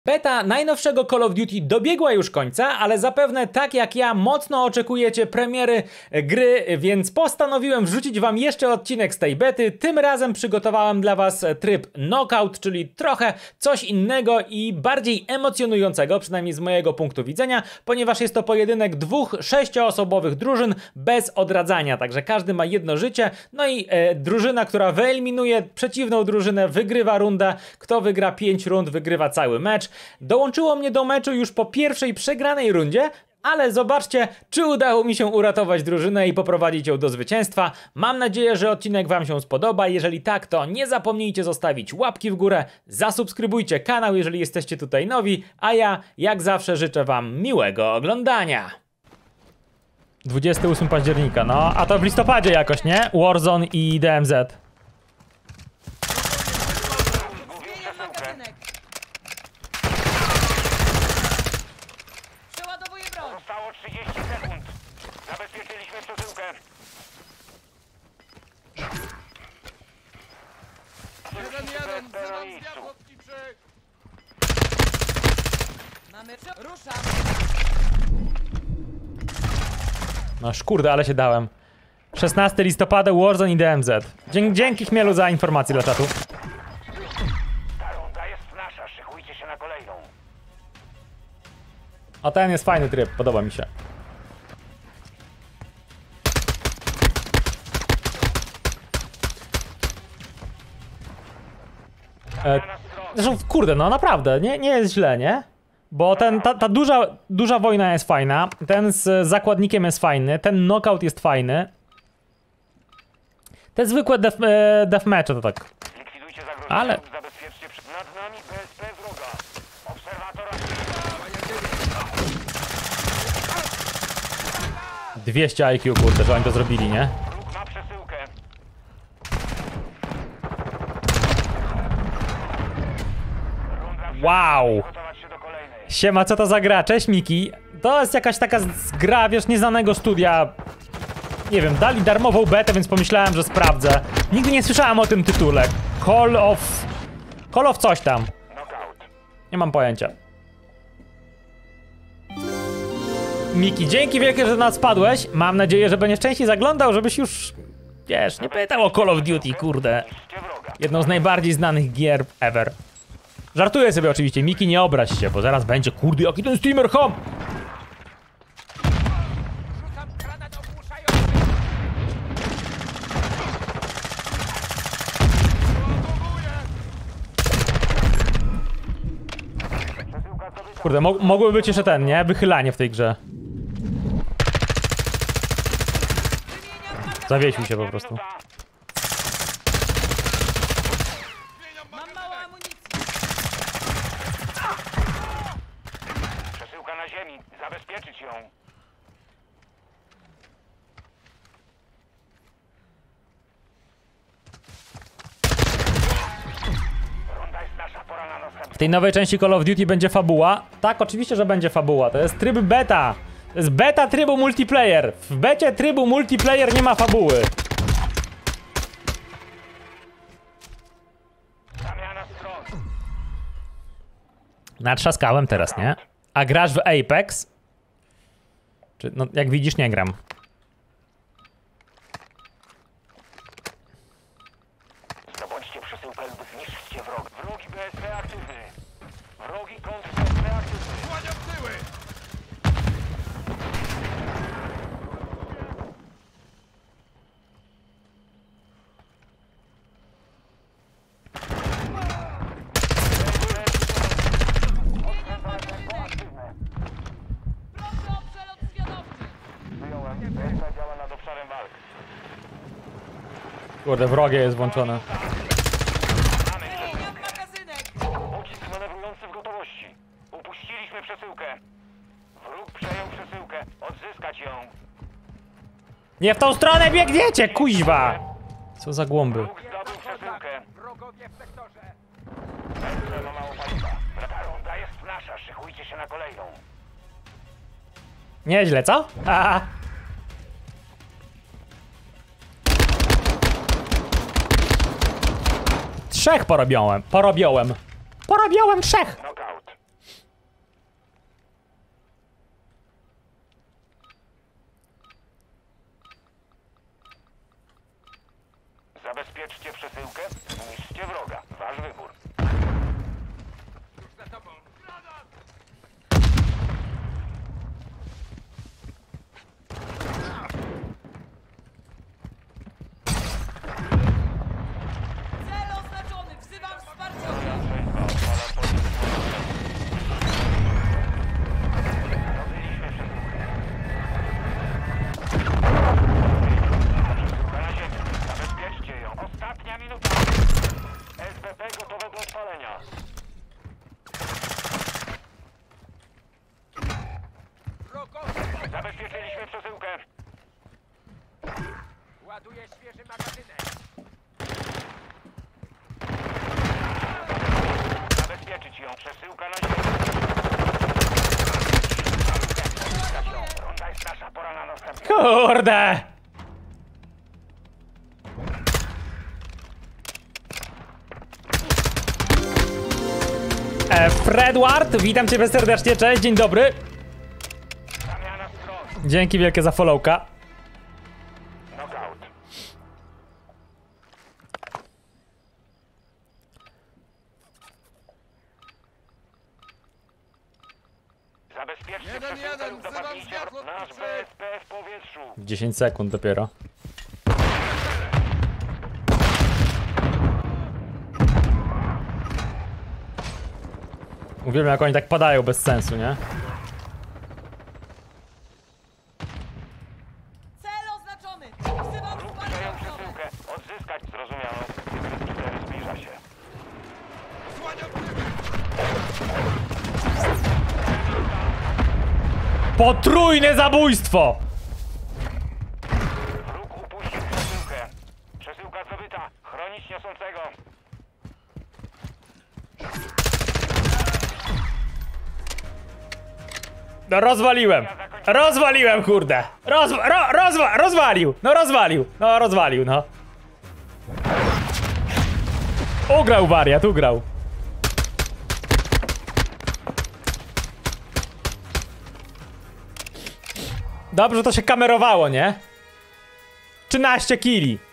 Beta najnowszego Call of Duty dobiegła już końca, ale zapewne tak jak ja mocno oczekujecie premiery gry, więc postanowiłem wrzucić wam jeszcze odcinek z tej bety. Tym razem przygotowałem dla was tryb Knockout, czyli trochę coś innego i bardziej emocjonującego, przynajmniej z mojego punktu widzenia, ponieważ jest to pojedynek dwóch 6-osobowych drużyn bez odradzania, także każdy ma jedno życie, no i drużyna, która wyeliminuje przeciwną drużynę, wygrywa rundę. Kto wygra 5 rund, wygrywa cały mecz. Dołączyło mnie do meczu już po pierwszej przegranej rundzie, ale zobaczcie, czy udało mi się uratować drużynę i poprowadzić ją do zwycięstwa. Mam nadzieję, że odcinek wam się spodoba. Jeżeli tak, to nie zapomnijcie zostawić łapki w górę, zasubskrybujcie kanał, jeżeli jesteście tutaj nowi, a ja, jak zawsze, życzę wam miłego oglądania. 28 października, no, a to w listopadzie jakoś, nie? Warzone i DMZ. Zostało 30 sekund. Zabezpieczyliśmy przesyłkę. Ruszam! No kurde, ale się dałem. 16 listopada, Warzone i DMZ. Dzięki Chmielu za informację dla czatu. Ta runda jest nasza, szykujcie się na kolejną. A ten jest fajny tryb, podoba mi się. Zresztą, kurde, no naprawdę, nie jest źle, nie? Bo ta duża wojna jest fajna, ten z zakładnikiem jest fajny, ten knockout jest fajny. Te zwykłe deathmatche to tak. Likwidujcie zagrożenie, Ale zabezpieczcie nad nami BSP wroga. Obserwatora. 200 IQ, kurde, że oni to zrobili, nie? Wróg ma przesyłkę. Wow! Gotować się do kolejnej. Siema, co to za gra? Cześć Miki. To jest jakaś taka gra, wiesz, nieznanego studia. Nie wiem, dali darmową betę, więc pomyślałem, że sprawdzę. Nigdy nie słyszałem o tym tytule. Call of coś tam. Knockout. Nie mam pojęcia. Miki, dzięki wielkie, że do nas spadłeś. Mam nadzieję, że będziesz częściej zaglądał, żebyś już, wiesz, nie pytał o Call of Duty, kurde. Niszcie wroga. Jedną z najbardziej znanych gier ever. Żartuję sobie oczywiście, Miki, nie obraź się, bo zaraz będzie, kurde, jaki ten streamer ham! Rzucam granat ogłuszający! Kurde, mogłoby być jeszcze ten, nie? Wychylanie w tej grze. Zawiesił się po prostu. Mam mało amunicji! Przesyłka na ziemi. Zabezpieczyć ją. Runda jest nasza, pora na następną. W tej nowej części Call of Duty będzie fabuła. Tak, oczywiście, że będzie fabuła. To jest tryb beta. To jest beta trybu multiplayer. W becie trybu multiplayer nie ma fabuły. Zamiana stron. Natrzaskałem teraz, nie? A grasz w Apex? Czy, no, jak widzisz, nie gram. Zdobądźcie przesyłkę lub zniszczcie wroga. Wrogi BSP aktywny. Wrogi kontra BSP aktywny. Kłaniam tyły! Proszę o przelot zwiadowczy! Wyjąłem. BSP działa nad obszarem walk. Kurde, wrogie jest włączone. Zmieniam magazynek! Pocisk manewrujący w gotowości. Upuściliśmy przesyłkę. Wróg przejął przesyłkę. Odzyskać ją. Nie w tą stronę biegniecie, kuźwa! Co za głąby. Wróg zdobył przesyłkę. Wrogowie w sektorze! BSP ma mało paliwa. Ta runda jest nasza. Szykujcie się na kolejną. Nieźle, co? A. Trzech porobiłem. Porobiłem trzech. Knockout. Kurde! Fredward, witam cię serdecznie, cześć, dzień dobry. Zamiana stron. Dzięki wielkie za followka. Knockout. Zabezpieczcie przesyłkę lub napadnijcie nasz BSP w powietrzu. 10 sekund dopiero. Uwielbiam jak oni tak padają bez sensu, nie? Cel oznaczony! Wzywam Lub wsparcie przejął ogniskowe! przesyłkę. Odzyskać. Zrozumiano. Hybryd 4 zbliża się. Potrójne zabójstwo! Wróg upuścił przesyłkę. Przesyłka zdobyta. Chronić niosącego. No rozwaliłem! Rozwaliłem, kurde! Rozwalił! No rozwalił! No rozwalił, no. Ugrał wariat, ugrał. Dobrze, to się kamerowało, nie? 13 kili.